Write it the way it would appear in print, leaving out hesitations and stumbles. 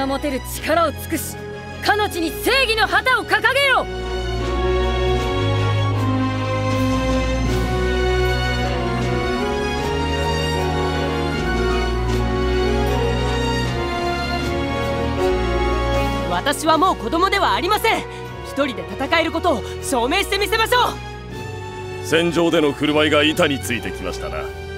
持てる力を尽くし、かの地に正義の旗を掲げよ。 私はもう子供ではありません。一人で戦えることを証明してみせましょう。 戦場での振る舞いが板についてきましたな。